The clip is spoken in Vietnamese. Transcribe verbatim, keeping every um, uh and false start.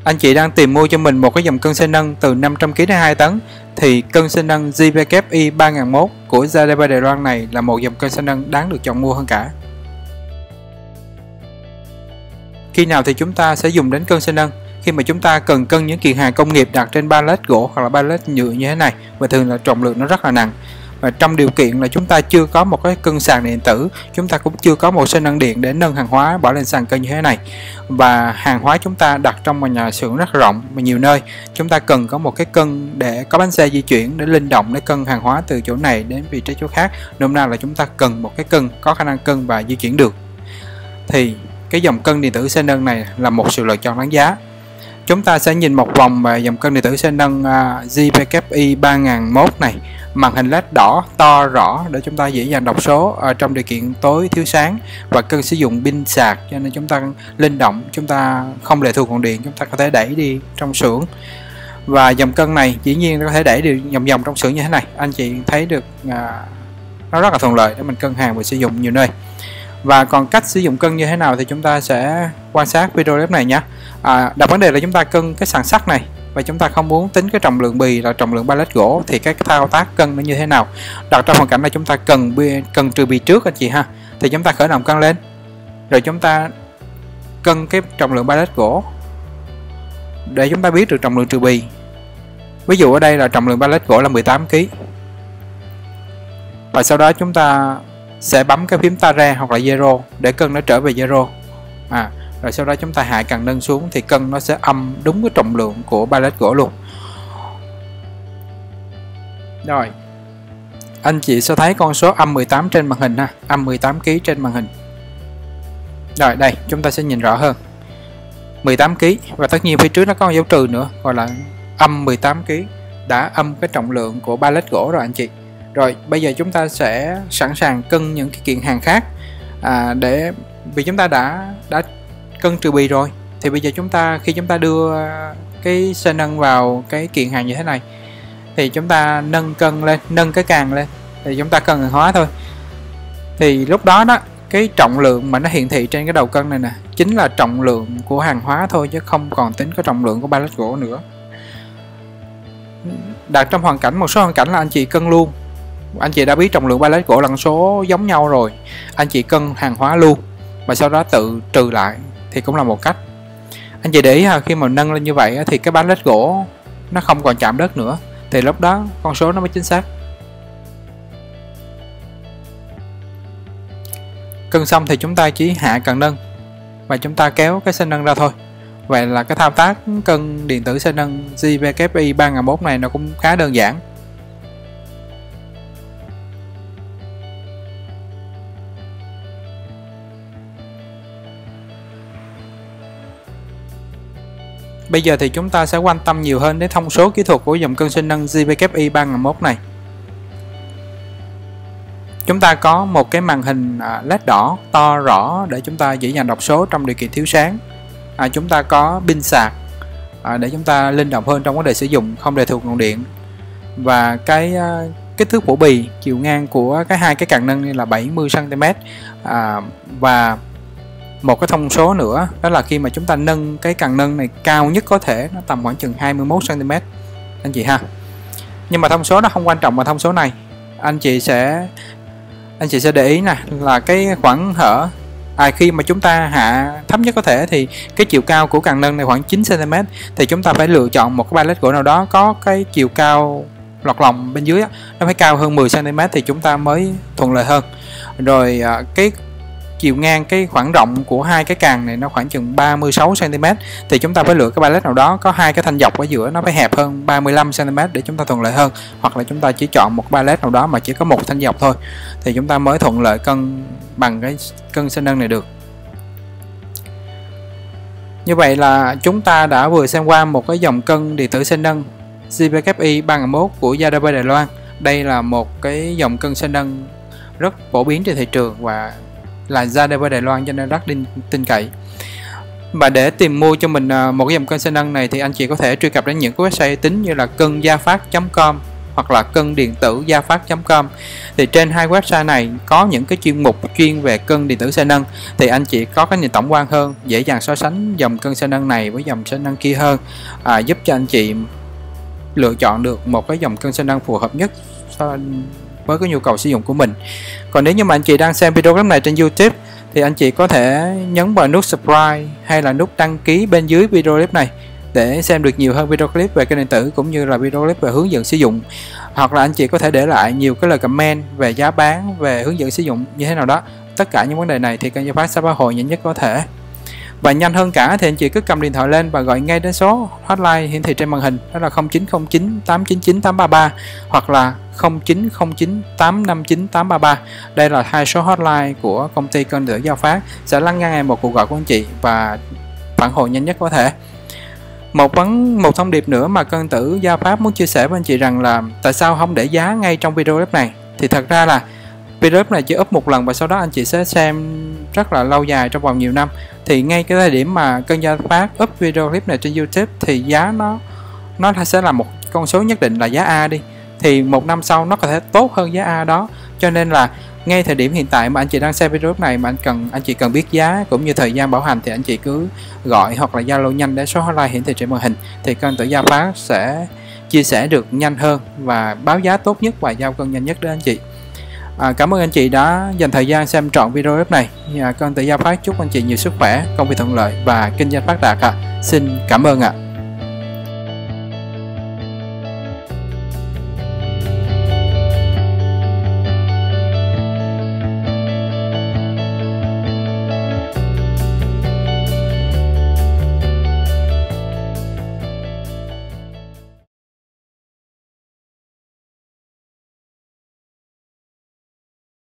anh chị đang tìm mua cho mình một cái dòng cân xe nâng từ năm trăm ki lô gam đến hai tấn, thì cân xe nâng J V K I ba nghìn một của gi đê bê Đài Loan này là một dòng cân xe nâng đáng được chọn mua hơn cả. Khi nào thì chúng ta sẽ dùng đến cân xe nâng? Khi mà chúng ta cần cân những kiện hàng công nghiệp đặt trên pallet gỗ hoặc là pallet nhựa như thế này, và thường là trọng lượng nó rất là nặng. Và trong điều kiện là chúng ta chưa có một cái cân sàng điện tử, chúng ta cũng chưa có một xe nâng điện để nâng hàng hóa bỏ lên sàn cân như thế này, và hàng hóa chúng ta đặt trong một nhà xưởng rất rộng và nhiều nơi, chúng ta cần có một cái cân để có bánh xe di chuyển để linh động để cân hàng hóa từ chỗ này đến vị trí chỗ khác. Nôm na là chúng ta cần một cái cân có khả năng cân và di chuyển được, thì cái dòng cân điện tử xe nâng này là một sự lựa chọn đáng giá. Chúng ta sẽ nhìn một vòng về dòng cân điện tử xe nâng uh, J V K I ba nghìn một này. Màn hình led đỏ to rõ để chúng ta dễ dàng đọc số ở trong điều kiện tối thiếu sáng, và cân sử dụng pin sạc cho nên chúng ta linh động, chúng ta không lệ thuộc nguồn điện, chúng ta có thể đẩy đi trong xưởng. Và dòng cân này dĩ nhiên có thể đẩy được vòng vòng trong xưởng như thế này, anh chị thấy được uh, nó rất là thuận lợi để mình cân hàng và sử dụng nhiều nơi. Và còn cách sử dụng cân như thế nào thì chúng ta sẽ quan sát video clip này nhé. À, đặt vấn đề là chúng ta cân cái sàn sắt này và chúng ta không muốn tính cái trọng lượng bì là trọng lượng pallet gỗ, thì cái thao tác cân nó như thế nào? Đặt trong hoàn cảnh là chúng ta cần cần trừ bì trước anh chị ha, thì chúng ta khởi động cân lên, rồi chúng ta cân cái trọng lượng pallet gỗ để chúng ta biết được trọng lượng trừ bì. Ví dụ ở đây là trọng lượng pallet gỗ là mười tám ki lô gam, và sau đó chúng ta sẽ bấm cái phím Tare hoặc là zero để cân nó trở về zero. À, rồi sau đó chúng ta hạ cần nâng xuống thì cân nó sẽ âm đúng cái trọng lượng của pallet gỗ luôn. Rồi, anh chị sẽ thấy con số âm mười tám trên màn hình ha, âm mười tám ki lô gam trên màn hình. Rồi đây, chúng ta sẽ nhìn rõ hơn. mười tám ki lô gam, và tất nhiên phía trước nó có một dấu trừ nữa, gọi là âm mười tám ki lô gam, đã âm cái trọng lượng của pallet gỗ rồi anh chị. Rồi bây giờ chúng ta sẽ sẵn sàng cân những cái kiện hàng khác, à, để vì chúng ta đã đã cân trừ bì rồi, thì bây giờ chúng ta khi chúng ta đưa cái xe nâng vào cái kiện hàng như thế này thì chúng ta nâng cân lên, nâng cái càng lên thì chúng ta cân hàng hóa thôi. Thì lúc đó đó cái trọng lượng mà nó hiển thị trên cái đầu cân này nè chính là trọng lượng của hàng hóa thôi, chứ không còn tính cái trọng lượng của pallet gỗ nữa. Đặt trong hoàn cảnh, một số hoàn cảnh là anh chị cân luôn, anh chị đã biết trọng lượng pallet gỗ là con số giống nhau rồi, anh chị cân hàng hóa luôn và sau đó tự trừ lại thì cũng là một cách. Anh chị để ý ha, khi mà nâng lên như vậy thì cái pallet gỗ nó không còn chạm đất nữa, thì lúc đó con số nó mới chính xác. Cân xong thì chúng ta chỉ hạ cần nâng và chúng ta kéo cái xe nâng ra thôi. Vậy là cái thao tác cân điện tử xe nâng J V K I ba nghìn một này nó cũng khá đơn giản. Bây giờ thì chúng ta sẽ quan tâm nhiều hơn đến thông số kỹ thuật của dòng cân xe nâng J V K I ba nghìn một này. Chúng ta có một cái màn hình led đỏ to rõ để chúng ta dễ dàng đọc số trong điều kiện thiếu sáng. À, chúng ta có pin sạc à, để chúng ta linh động hơn trong vấn đề sử dụng, không lệ thuộc nguồn điện. Và cái uh, kích thước phổ bì, chiều ngang của cái hai cái càng nâng này là bảy mươi xăng ti mét. À, và một cái thông số nữa đó là khi mà chúng ta nâng cái càng nâng này cao nhất có thể, nó tầm khoảng chừng hai mươi mốt xăng ti mét anh chị ha. Nhưng mà thông số nó không quan trọng, mà thông số này anh chị sẽ anh chị sẽ để ý nè, là cái khoảng hở à, khi mà chúng ta hạ thấp nhất có thể thì cái chiều cao của càng nâng này khoảng chín xăng ti mét, thì chúng ta phải lựa chọn một cái pallet gỗ nào đó có cái chiều cao lọt lòng bên dưới nó phải cao hơn mười xăng ti mét thì chúng ta mới thuận lợi hơn. Rồi cái chiều ngang, cái khoảng rộng của hai cái càng này nó khoảng chừng ba mươi sáu xăng ti mét, thì chúng ta phải lựa cái pallet nào đó có hai cái thanh dọc ở giữa nó phải hẹp hơn ba mươi lăm xăng ti mét để chúng ta thuận lợi hơn. Hoặc là chúng ta chỉ chọn một pallet nào đó mà chỉ có một thanh dọc thôi thì chúng ta mới thuận lợi cân bằng cái cân xe nâng này được. Như vậy là chúng ta đã vừa xem qua một cái dòng cân điện tử xe nâng J V K I ba nghìn một của gi đê bê Đài Loan. Đây là một cái dòng cân xe nâng rất phổ biến trên thị trường và là gi đê bê Đài Loan cho nên rất tin cậy. Và để tìm mua cho mình một cái dòng cân xe nâng này thì anh chị có thể truy cập đến những cái website uy tín như là cân gia phát chấm com hoặc là cân điện tử gia phát chấm com. Thì trên hai website này có những cái chuyên mục chuyên về cân điện tử xe nâng, thì anh chị có cái nhìn tổng quan hơn, dễ dàng so sánh dòng cân xe nâng này với dòng xe nâng kia hơn, à, giúp cho anh chị lựa chọn được một cái dòng cân xe nâng phù hợp nhất với cái nhu cầu sử dụng của mình. Còn nếu như mà anh chị đang xem video clip này trên YouTube thì anh chị có thể nhấn vào nút subscribe hay là nút đăng ký bên dưới video clip này để xem được nhiều hơn video clip về kênh điện tử cũng như là video clip về hướng dẫn sử dụng. Hoặc là anh chị có thể để lại nhiều cái lời comment về giá bán, về hướng dẫn sử dụng như thế nào đó. Tất cả những vấn đề này thì kênh Gia Phát sẽ phản hồi nhanh nhất có thể. Và nhanh hơn cả thì anh chị cứ cầm điện thoại lên và gọi ngay đến số hotline hiển thị trên màn hình, đó là không chín không chín tám chín chín tám ba ba hoặc là không chín không chín tám năm chín tám ba ba. Đây là hai số hotline của công ty kênh điện tử Gia Phát, sẽ lắng nghe một cuộc gọi của anh chị và phản hồi nhanh nhất có thể. Một vấn một thông điệp nữa mà kênh điện tử Gia Phát muốn chia sẻ với anh chị rằng là tại sao không để giá ngay trong video clip này. Thì thật ra là video clip này chỉ up một lần và sau đó anh chị sẽ xem rất là lâu dài trong vòng nhiều năm. Thì ngay cái thời điểm mà kênh Gia Phát up video clip này trên YouTube thì giá nó nó sẽ là một con số nhất định là giá A đi, thì một năm sau nó có thể tốt hơn giá A đó. Cho nên là ngay thời điểm hiện tại mà anh chị đang xem video clip này mà anh cần anh chị cần biết giá cũng như thời gian bảo hành thì anh chị cứ gọi hoặc là Zalo nhanh đến số hotline hiển thị trên màn hình, thì kênh điện tử Gia Phát sẽ chia sẻ được nhanh hơn và báo giá tốt nhất và giao cân nhanh nhất đến anh chị. À, cảm ơn anh chị đã dành thời gian xem trọn video clip này. À, kênh điện tử Gia Phát chúc anh chị nhiều sức khỏe, công việc thuận lợi và kinh doanh phát đạt ạ. À. Xin cảm ơn ạ. À.